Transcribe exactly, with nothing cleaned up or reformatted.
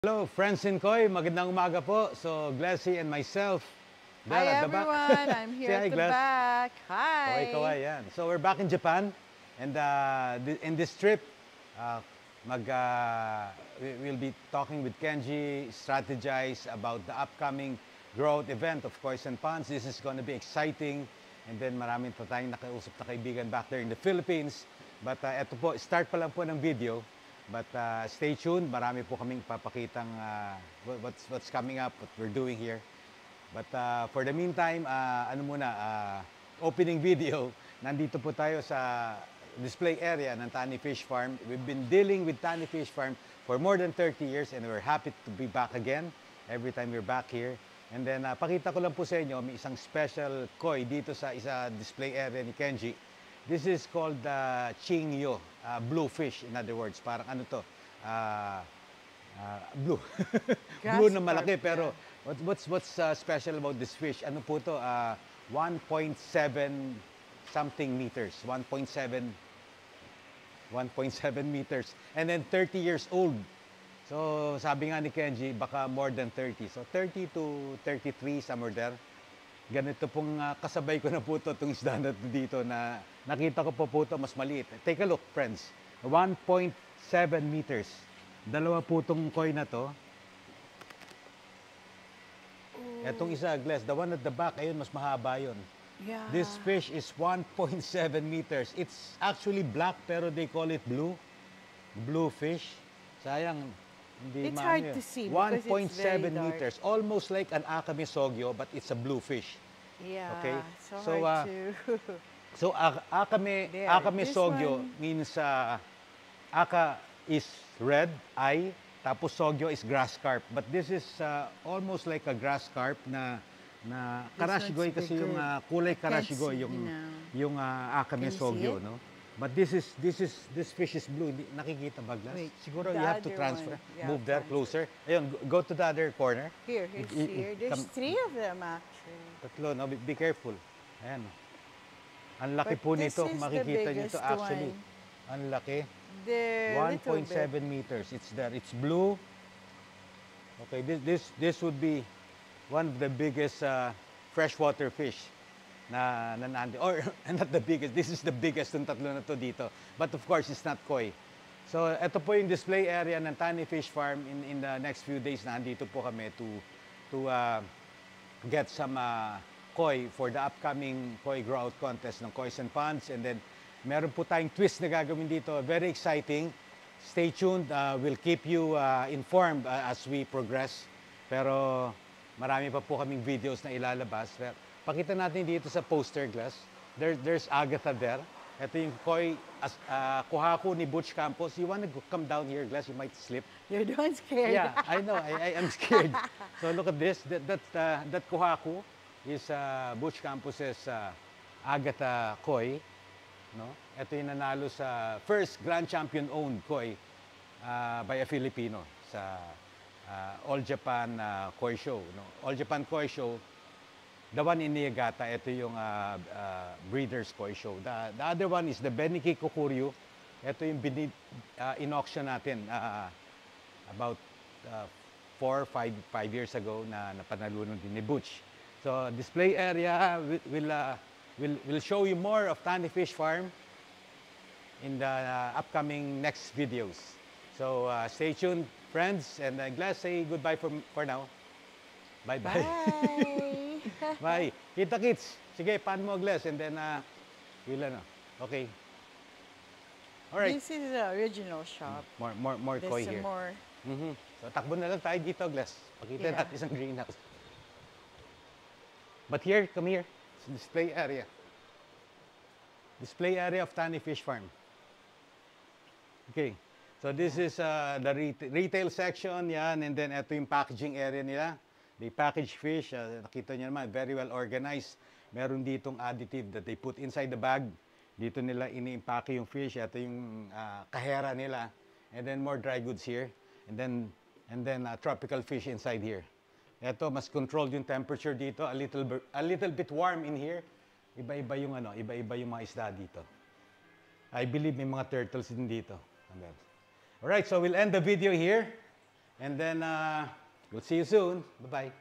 Hello, friends in Koi. Magandang umaga po. So, Glessy and myself, there Hi at the back. everyone, I'm here Say at hi, the Gless. back. Hi. Kaway, kaway, yan. So, we're back in Japan. And uh, th- in this trip, uh, mag, uh, we- we'll be talking with Kenji, strategize about the upcoming growth event of Kois and Ponds. This is going to be exciting. And then maraming pa tayong nakausap na kaibigan back there in the Philippines. But uh, eto po, start pa lang po ng video. But uh, stay tuned. Marami po kaming papakitang uh, what's, what's coming up, what we're doing here. But uh, for the meantime, uh, ano muna, uh, opening video. Nandito po tayo sa display area ng Tani Fish Farm. We've been dealing with Tani Fish Farm for more than thirty years and we're happy to be back again every time we're back here. And then, uh, pakita ko lang po sa inyo, may isang special koi dito sa isa display area ni Kenji. This is called uh, Chingyo, uh, blue fish, in other words. Parang ano to, uh, uh, blue. Blue na malaki, pero what, what's, what's uh, special about this fish? Ano po to? Uh, one point seven something meters. one point seven one point seven meters. And then thirty years old. So, sabi nga ni Kenji, baka more than thirty. So, thirty to thirty-three, somewhere there. Ganito pong uh, kasabay ko na po ito, itong isda na dito na nakita ko po po ito, mas maliit. Take a look, friends. one point seven meters. Dalawa po itong koi na to. Itong isa, Gless, the one at the back, ayun, mas mahaba yun. Yeah. This fish is one point seven meters. It's actually black, pero they call it blue. Blue fish. Sayang, hindi It's maano hard yun. to see because it's one point seven very dark. meters. Almost like an Akame Sogyo, but it's a blue fish. Yeah. Okay. So, So, hard uh, to. So, ak- Akame, There, Akame this Sogyo one. means uh, Aka is red, I, tapos Sogyo is grass carp. But this is uh, almost like a grass carp na na This karashigoy one's kasi yung bigger. uh, kulay Can't karashigoy see yung now. yung uh, Akame Can you see Sogyo, it? no? But this is this is this fish is blue. Hindi, nakikita ba, Glass? Wait, Siguro the you have to other transfer. one. Yeah, Move there transfer. closer. Ayun, go to the other corner. Here, here's I- i- here. There's come- three of them actually. Tatlo, no? Be, be careful. Ayan. Ang laki But po this nito. is the Makikita nyo ito biggest actually. one. Ang laki. They're one little point bit. seven meters. It's there. It's blue. Okay, this this this would be one of the biggest uh, freshwater fish na na nandi or not the biggest. This is the biggest ng tatlo na to dito. But of course, it's not koi. So, ito po yung display area ng Tani Fish Farm. In in the next few days, nandito po kami to to uh, get some uh, koi for the upcoming koi grow out contest ng Kois and Ponds. And then, meron po tayong twist na gagawin dito. Very exciting. Stay tuned. Uh, we'll keep you uh, informed uh, as we progress. Pero marami pa po kaming videos na ilalabas. Pero, pakita natin dito sa poster, Glass. There, there's Agatha there. Ito yung koi, as, uh, kuhaku ni Butch Campos. You wanna go- come down here, Glass? You might slip. You're the one scared. Yeah, I know. I, I am scared. So look at this. That that uh, that kuhaku is uh, Butch Campos's uh, Agatha koi. No? Ito yung nanalo sa first Grand Champion owned koi uh, by a Filipino sa uh, All Japan uh, Koi Show. No? All Japan Koi Show. The one in Niigata, ito yung uh, uh, Breeders Koi Show. The, the other one is the Beniki Kokuryu. Ito yung binid, uh, in-auction natin uh, about uh, four, five, five years ago na napanalunan din ni Butch. So, display area will, will, uh, will, will show you more of Tani Fish Farm in the uh, upcoming next videos. So, uh, stay tuned, friends. And uh, Glass, say goodbye for, for now. Bye-bye. Bye. Bye. Kita kits. Sige, pan mo, Glass. And then, uh, we'll, ano, okay. All right. This is the original shop. More, more, more There's koi some here. more. Mhm. So, takbo na lang tayo dito, Glass. Pakita Yeah. natin isang greenhouse. But here, come here. It's a display area. Display area of Tani Fish Farm. Okay. So, this is uh, the reta- retail section. Yan. And then, ito yung packaging area nila. They package fish. Uh, nakita nyo naman, very well organized. Meron ditong additive that they put inside the bag. Dito nila ini-impake yung fish. Ito yung uh, kahera nila. And then more dry goods here. And then and then uh, tropical fish inside here. Ito, mas controlled yung temperature dito. A little, bit- a little bit warm in here. Iba-iba yung ano, iba-iba yung mga isda dito. I believe may mga turtles din dito. Alright, so we'll end the video here. And then uh, we'll see you soon. Bye-bye.